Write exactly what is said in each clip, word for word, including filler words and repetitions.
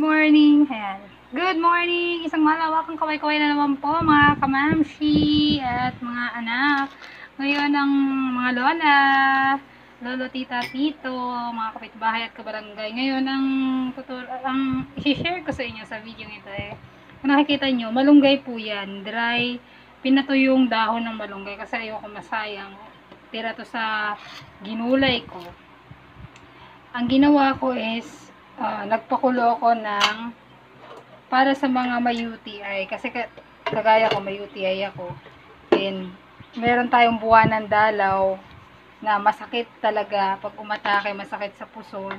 morning. Ayan. Good morning. Isang malawakang kaway-kaway na naman po mga kamamshi at mga anak. Ngayon ang mga lola, lolo, tita, tito, mga kapitbahay at kabarangay. Ngayon ang tutul ang i-share ko sa inyo sa video ito eh. Kung nakikita nyo, malunggay po yan. Dry. Pinato yung dahon ng malunggay kasi ayoko masayang. Tira to sa ginulay ko. Ang ginawa ko is Uh, nagpakulo ako ng para sa mga may U T I kasi kagaya ko may U T I ako and meron tayong buwanan dalaw na masakit talaga pag umatake, masakit sa puson.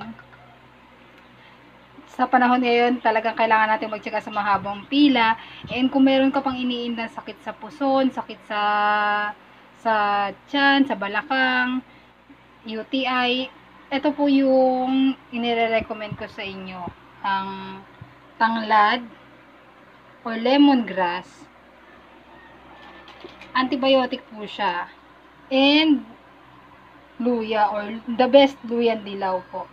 Sa panahon ngayon talagang kailangan natin magtyaga sa mahabang pila, and kung meron ka pang iniindang sakit sa puson, sakit sa sa tiyan, sa balakang, U T I, ito po yung inire-recommend ko sa inyo, ang tanglad or lemongrass. Antibiotic po siya. And luya or the best luyan dilaw po.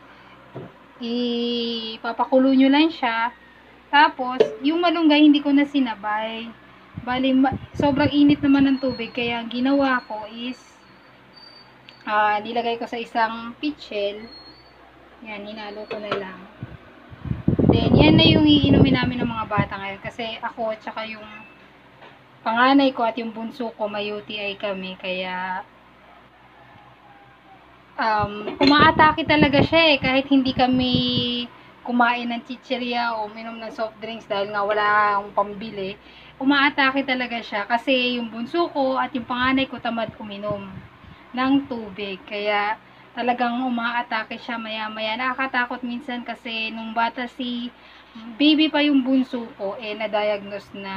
Ipapakulo nyo lang siya. Tapos, yung malunggay hindi ko na sinabay. Bali, sobrang init naman ng tubig. Kaya ang ginawa ko is Uh, nilagay ko sa isang pitchel. Yan, hinalo ko na lang. Then, yan na yung iinumin namin ng mga bata ngayon. Kasi ako, at saka yung panganay ko at yung bunso ko, may U T I kami. Kaya, um, umaatake talaga siya eh. Kahit hindi kami kumain ng chichirya o minom ng soft drinks dahil nga wala akong pambili, umaatake talaga siya. Kasi yung bunso ko at yung panganay ko tamad uminom ng tubig. Kaya talagang umaatake siya maya-maya. Nakakatakot minsan kasi nung bata si baby pa yung bunso ko, eh na-diagnose na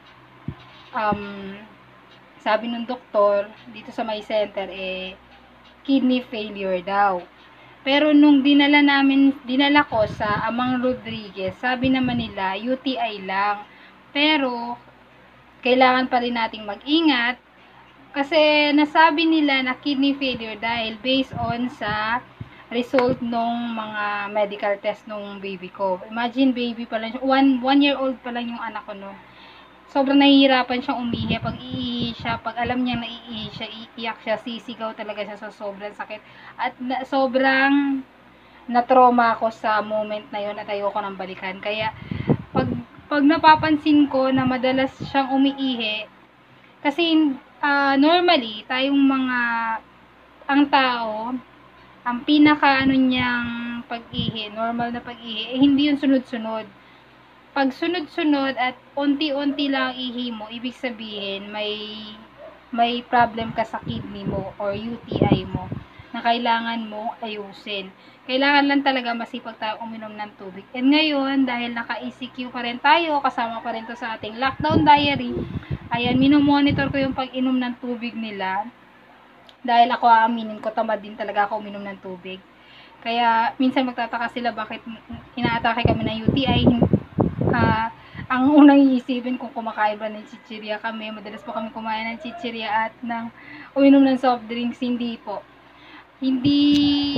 um, sabi ng doktor dito sa my center, eh kidney failure daw. Pero nung dinala namin, dinala ko sa Amang Rodriguez, sabi naman nila U T I lang. Pero kailangan pa rin nating mag-ingat kasi nasabi nila na kidney failure dahil based on sa result nung mga medical test nung baby ko. Imagine baby pa lang, one, one year old pa lang yung anak ko no. Sobrang nahihirapan siyang umihi. Pag iihi siya, pag alam niya na iihi siya, iiyak siya, sisigaw talaga siya sa sobrang sakit. At na, sobrang na-trauma ako sa moment na yun at ayoko nang balikan. Kaya pag, pag napapansin ko na madalas siyang umiihi, kasi Uh, normally, tayong mga, ang tao, ang pinaka ano niyang pag-ihi, normal na pag-ihi, eh, hindi yung sunod-sunod. Pag sunod-sunod at unti-unti lang ihi mo, ibig sabihin, may, may problem ka sa kidney mo or U T I mo na kailangan mo ayusin. Kailangan lang talaga masipag tayo uminom ng tubig. And ngayon, dahil naka-E C Q pa rin tayo, kasama pa rin to sa ating lockdown diary, ayan, minomonitor ko yung pag-inom ng tubig nila. Dahil ako aaminin ko, tamad din talaga ako uminom ng tubig. Kaya, minsan magtataka sila bakit inaatake kami ng U T I. Uh, ang unang iisipin kung kumakain ba ng chichirya kami. Madalas po kami kumain ng chichirya at ng uminom ng soft drinks. Hindi po. Hindi...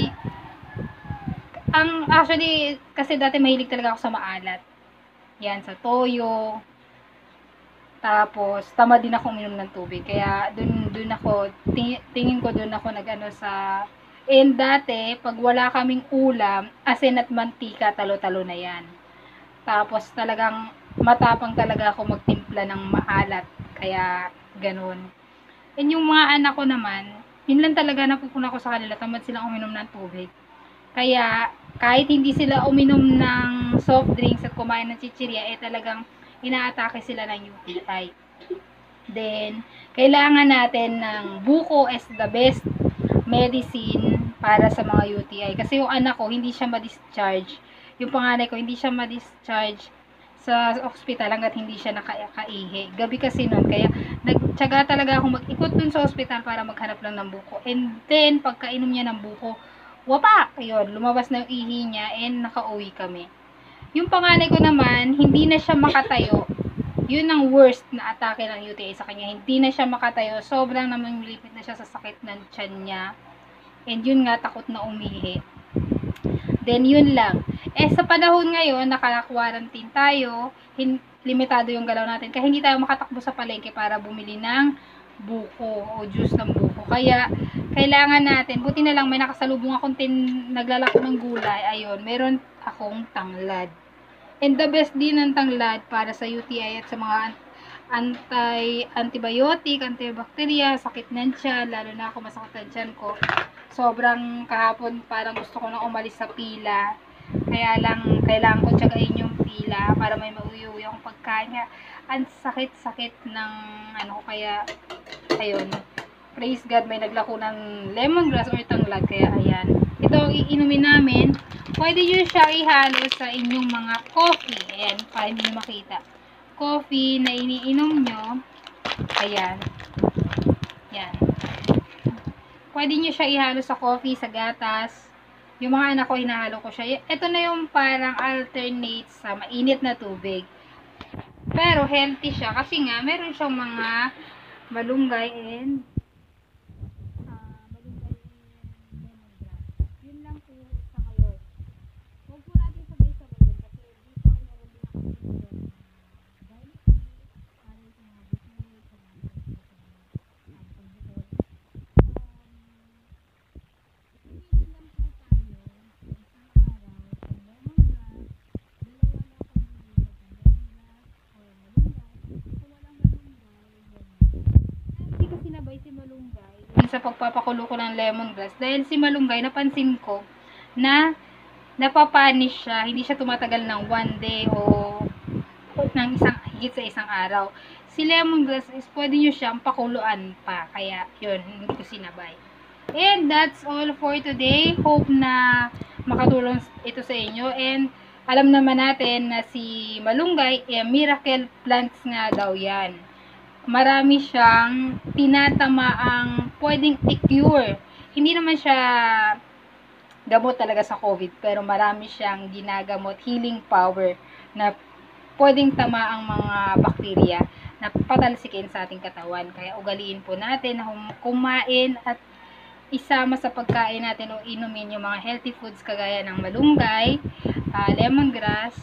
Ang, actually, kasi dati mahilig talaga ako sa maalat. Yan, sa toyo. Tapos, tama din ako uminom ng tubig. Kaya, dun, dun ako, ting, tingin ko dun ako nag-ano sa... And dati, pag wala kaming ulam, asin at mantika, talo-talo na yan. Tapos, talagang matapang talaga ako magtimpla ng maalat. Kaya, ganun. And yung mga anak ko naman, yun lang talaga napupuna ko sa kanila, tamad silang uminom ng tubig. Kaya, kahit hindi sila uminom ng soft drinks at kumain ng chichirya, eh talagang inaatake sila ng U T I. Then, kailangan natin ng buko as the best medicine para sa mga U T I. Kasi yung anak ko, hindi siya ma-discharge. Yung panganay ko, hindi siya ma-discharge sa ospital hanggat hindi siya nakaihi. Gabi kasi nun. Kaya, nagtyaga talaga ako mag-ikot dun sa ospital para maghanap lang ng buko. And then, pagkainom niya ng buko, wapak! Ayun, lumabas na yung ihi niya and nakauwi kami. Yung panganay ko naman, hindi na siya makatayo. Yun ang worst na atake ng U T I sa kanya. Hindi na siya makatayo. Sobrang naman lipit na siya sa sakit ng tiyan niya. And yun nga, takot na umihi. Then, yun lang. Eh, sa panahon ngayon, naka-quarantine tayo, hin- limitado yung galaw natin, kaya hindi tayo makatakbo sa palengke para bumili ng buko o juice ng buko. Kaya, kailangan natin, buti na lang may nakasalubong akong tin, naglalako ng gulay, ayun, meron akong tanglad. And the best din ng tanglad para sa U T I at sa mga anti antibiotic, antibacteria, sakit ng tiyan, lalo na ako masakit ang tiyan ko. Sobrang kahapon parang gusto ko nang umalis sa pila. Kaya lang kailangan ko tiyagain yung pila para may mauwi-uwi akong pagkain. Kaya, ang sakit-sakit ng ano ko, kaya ayun. Praise God, may naglako ng lemongrass or tanglad. Kaya ayan. Ito ang iinumin namin. Pwede nyo siya ihalo sa inyong mga coffee. Ayan, para hindi nyo makita. Coffee na iniinom nyo. Ayan. Ayan. Pwede nyo siya ihalo sa coffee, sa gatas. Yung mga anak ko, hinahalo ko siya. Ito na yung parang alternate sa mainit na tubig. Pero healthy siya kasi nga meron siyang mga malunggay and uh, malunggay and lemongrass. Yun lang po sa ngayon. Huwag po natin sabay-sabay yun kasi before meron din ako dito garlic tea, para sa mga business, sa mga si malunggay sa pagpapakulo ko ng lemongrass dahil si malunggay napansin ko na napapanis siya, hindi siya tumatagal ng one day o ng isang higit sa isang araw. Si lemongrass is pwede nyo siyang pakuluan pa, kaya yun, hindi ko sinabay. And that's all for today. Hope na makatulong ito sa inyo, and alam naman natin na si malunggay eh, miracle plants nga daw yan. Marami siyang tinatamaang pwedeng i-cure. Hindi naman siya gamot talaga sa COVID, pero marami siyang ginagamot, healing power na pwedeng tamaang mga bakterya na patalsikin sa ating katawan. Kaya ugaliin po natin na kumain at isama sa pagkain natin o inumin yung mga healthy foods kagaya ng malunggay, uh, lemongrass,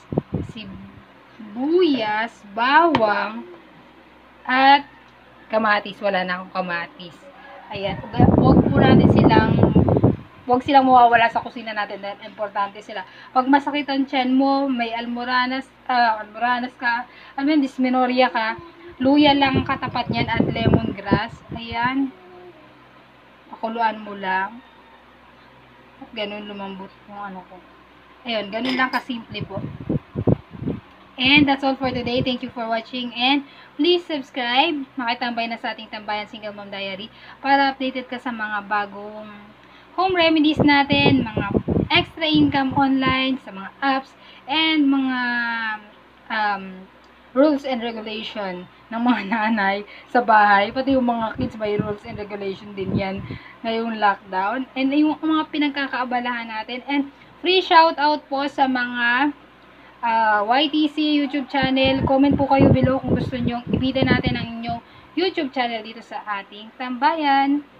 sibuyas, bawang, at kamatis. Wala na akong kamatis. Ayan, huwag po natin silang huwag silang mawawala sa kusina natin dahil importante sila. Pag masakit ang tiyan mo, may almoranas, uh, almoranas ka, I mean, dysmenorrhea ka, luya lang katapat niyan at lemongrass. Ayan, pakuluan mo lang. At ganun lumambot yung ano ko. Ayun, ganun lang kasimple po. And that's all for today. Thank you for watching, and please subscribe. Makitambay na sa ating Tambayan Single Mom Diary para updated ka sa mga bagong home remedies natin, mga extra income online sa mga apps, and mga um, rules and regulation ng mga nanay sa bahay. Pati yung mga kids may rules and regulation din yan ngayong lockdown. And yung mga pinagkakaabalahan natin. And free shout out po sa mga Uh, Y T C YouTube channel. Comment po kayo below kung gusto nyo ibida natin ang inyong YouTube channel dito sa ating tambayan.